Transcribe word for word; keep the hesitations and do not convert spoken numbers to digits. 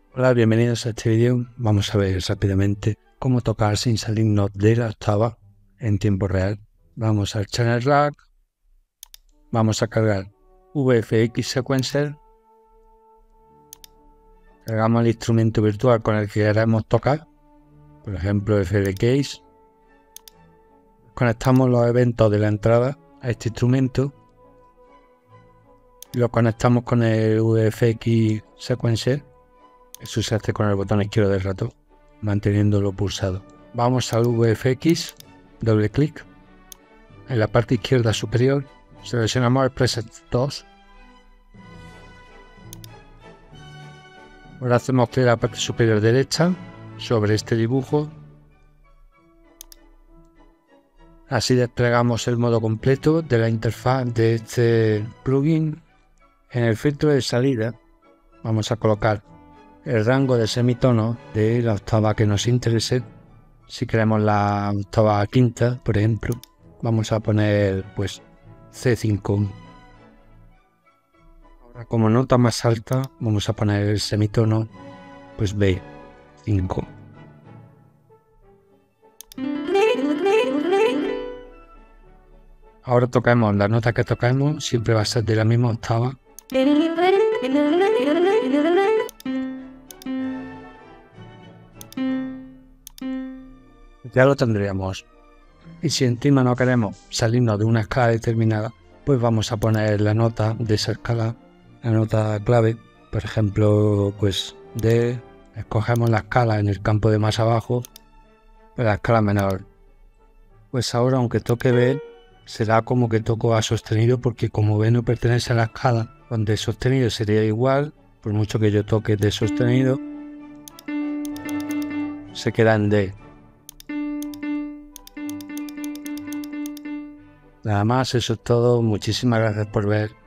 Hola, bienvenidos a este vídeo. Vamos a ver rápidamente cómo tocar sin salirnos de la octava en tiempo real. Vamos al Channel Rack, vamos a cargar V F X Sequencer, cargamos el instrumento virtual con el que queremos tocar, por ejemplo F L Keys, conectamos los eventos de la entrada a este instrumento, lo conectamos con el V F X Sequencer. Eso se hace con el botón izquierdo del ratón, manteniéndolo pulsado. Vamos al V F X, doble clic. En la parte izquierda superior seleccionamos el preset dos. Ahora hacemos clic en la parte superior derecha sobre este dibujo. Así desplegamos el modo completo de la interfaz de este plugin. En el filtro de salida vamos a colocar el rango de semitono de la octava que nos interese. Si queremos la octava quinta, por ejemplo, vamos a poner pues C cinco. Ahora, como nota más alta, vamos a poner el semitono pues B cinco. Ahora tocamos la nota que tocamos, siempre va a ser de la misma octava. Ya lo tendríamos. Y si encima no queremos salirnos de una escala determinada, pues vamos a poner la nota de esa escala, la nota clave, por ejemplo, pues D, escogemos la escala en el campo de más abajo, la escala menor. Pues ahora, aunque toque B, será como que toco A sostenido, porque como B no pertenece a la escala, donde sostenido sería igual, por mucho que yo toque D sostenido, se queda en D. Nada más, eso es todo. Muchísimas gracias por ver.